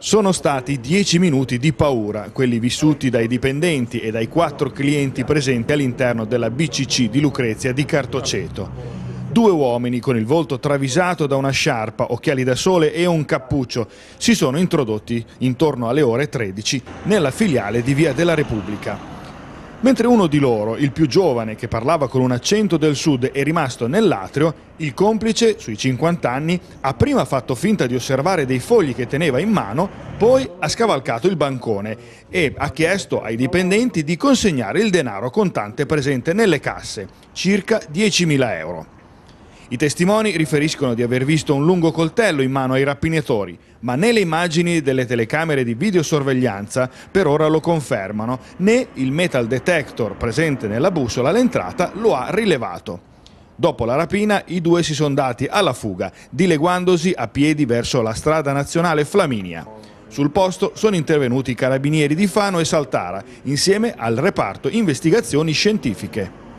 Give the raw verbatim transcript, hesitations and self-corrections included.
Sono stati dieci minuti di paura, quelli vissuti dai dipendenti e dai quattro clienti presenti all'interno della B C C di Lucrezia di Cartoceto. Due uomini con il volto travisato da una sciarpa, occhiali da sole e un cappuccio si sono introdotti intorno alle ore tredici nella filiale di Via della Repubblica. Mentre uno di loro, il più giovane, che parlava con un accento del sud, è rimasto nell'atrio, il complice, sui cinquanta anni, ha prima fatto finta di osservare dei fogli che teneva in mano, poi ha scavalcato il bancone e ha chiesto ai dipendenti di consegnare il denaro contante presente nelle casse, circa diecimila euro. I testimoni riferiscono di aver visto un lungo coltello in mano ai rapinatori, ma né le immagini delle telecamere di videosorveglianza per ora lo confermano, né il metal detector presente nella bussola all'entrata lo ha rilevato. Dopo la rapina i due si sono dati alla fuga, dileguandosi a piedi verso la strada nazionale Flaminia. Sul posto sono intervenuti i carabinieri di Fano e Saltara, insieme al reparto investigazioni scientifiche.